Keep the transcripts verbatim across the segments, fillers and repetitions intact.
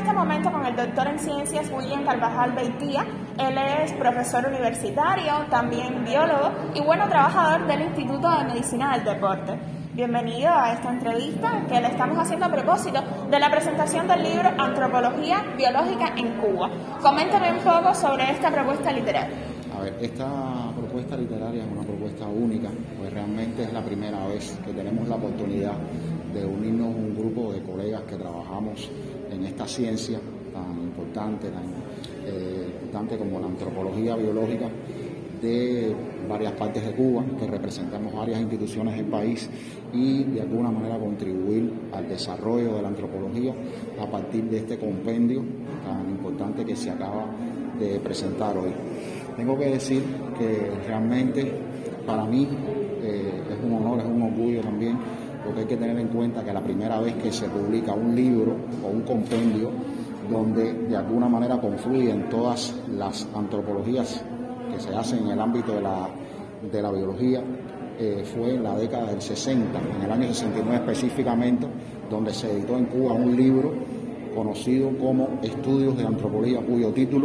este momento con el doctor en ciencias William Carvajal Beitía. Él es profesor universitario, también biólogo y bueno, trabajador del Instituto de Medicina del Deporte. Bienvenido a esta entrevista que le estamos haciendo a propósito de la presentación del libro Antropología Biológica en Cuba. Coméntame un poco sobre esta propuesta literaria. A ver, esta propuesta literaria es una propuesta única, pues realmente es la primera vez que tenemos la oportunidad de unirnos a un grupo de colegas que trabajamos en esta ciencia tan importante, tan eh, importante como la antropología biológica de varias partes de Cuba, que representamos varias instituciones del país y de alguna manera contribuir al desarrollo de la antropología a partir de este compendio tan importante que se acaba de presentar hoy. Tengo que decir que realmente para mí eh, es un honor, es un orgullo también, porque hay que tener en cuenta que la primera vez que se publica un libro o un compendio donde de alguna manera confluyen todas las antropologías que se hacen en el ámbito de la, de la biología, eh, fue en la década del sesenta, en el año sesenta y nueve específicamente, donde se editó en Cuba un libro conocido como Estudios de Antropología, cuyo título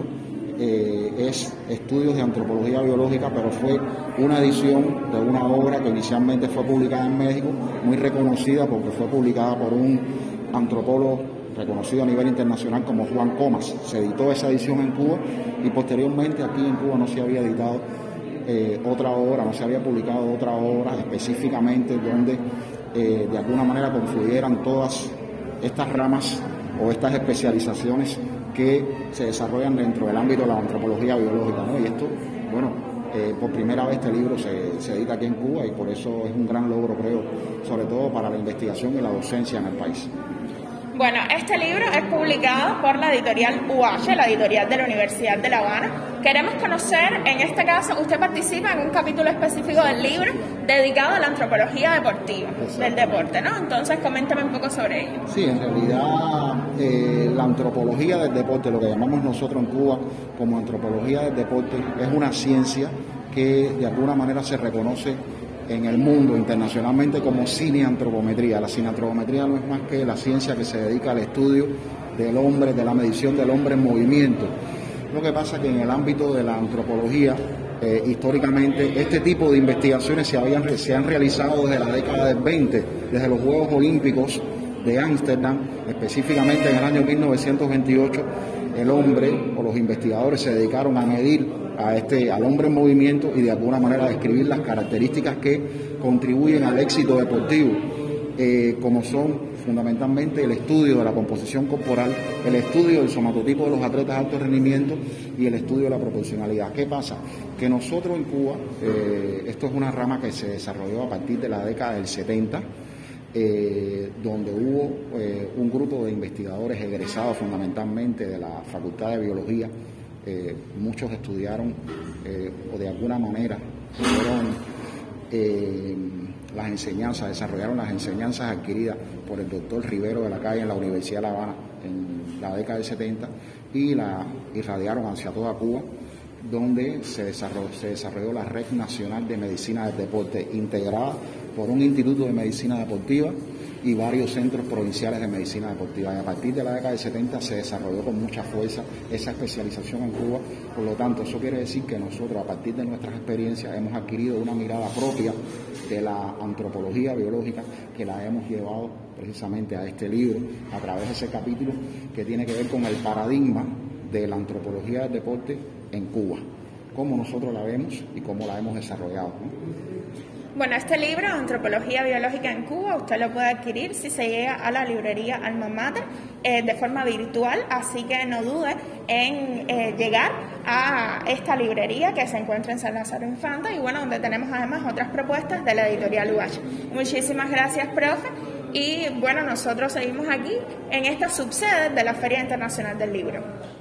eh, es Estudios de Antropología Biológica, pero fue una edición de una obra que inicialmente fue publicada en México, muy reconocida porque fue publicada por un antropólogo reconocido a nivel internacional como Juan Comas. Se editó esa edición en Cuba y posteriormente aquí en Cuba no se había editado eh, otra obra, no se había publicado otra obra específicamente donde eh, de alguna manera confluyeran todas estas ramas o estas especializaciones que se desarrollan dentro del ámbito de la antropología biológica, ¿no? Y esto, bueno, eh, por primera vez este libro se, se edita aquí en Cuba y por eso es un gran logro, creo, sobre todo para la investigación y la docencia en el país. Bueno, este libro es publicado por la editorial U H, la editorial de la Universidad de La Habana. Queremos conocer, en este caso, usted participa en un capítulo específico del libro dedicado a la antropología deportiva, exacto, del deporte, ¿no? Entonces, coméntame un poco sobre ello. Sí, en realidad eh, la antropología del deporte, lo que llamamos nosotros en Cuba como antropología del deporte, es una ciencia que de alguna manera se reconoce en el mundo internacionalmente como cineantropometría. La cineantropometría no es más que la ciencia que se dedica al estudio del hombre, de la medición del hombre en movimiento. Lo que pasa es que en el ámbito de la antropología, eh, históricamente, este tipo de investigaciones se, habían, se han realizado desde la década del veinte, desde los Juegos Olímpicos de Ámsterdam, específicamente en el año mil novecientos veintiocho, el hombre o los investigadores se dedicaron a medir a este, al hombre en movimiento y de alguna manera describir las características que contribuyen al éxito deportivo, eh, como son fundamentalmente el estudio de la composición corporal, el estudio del somatotipo de los atletas de alto rendimiento y el estudio de la proporcionalidad. ¿Qué pasa? Que nosotros en Cuba, eh, esto es una rama que se desarrolló a partir de la década del setenta, Eh, donde hubo eh, un grupo de investigadores egresados fundamentalmente de la Facultad de Biología. Eh, muchos estudiaron eh, o de alguna manera fueron eh, las enseñanzas, desarrollaron las enseñanzas adquiridas por el doctor Rivero de la Calle en la Universidad de La Habana en la década del setenta y la irradiaron hacia toda Cuba, donde se desarrolló, se desarrolló la Red Nacional de Medicina del Deporte, integrada por un Instituto de Medicina Deportiva y varios centros provinciales de medicina deportiva. Y a partir de la década del setenta se desarrolló con mucha fuerza esa especialización en Cuba. Por lo tanto, eso quiere decir que nosotros, a partir de nuestras experiencias, hemos adquirido una mirada propia de la antropología biológica, que la hemos llevado precisamente a este libro, a través de ese capítulo que tiene que ver con el paradigma de la antropología del deporte en Cuba, cómo nosotros la vemos y cómo la hemos desarrollado, ¿no? Bueno, este libro, Antropología Biológica en Cuba, usted lo puede adquirir si se llega a la librería Alma Mater eh, de forma virtual, así que no dude en eh, llegar a esta librería que se encuentra en San Lázaro Infante y bueno, donde tenemos además otras propuestas de la editorial U H. Muchísimas gracias, profe, y bueno, nosotros seguimos aquí en esta subsede de la Feria Internacional del Libro.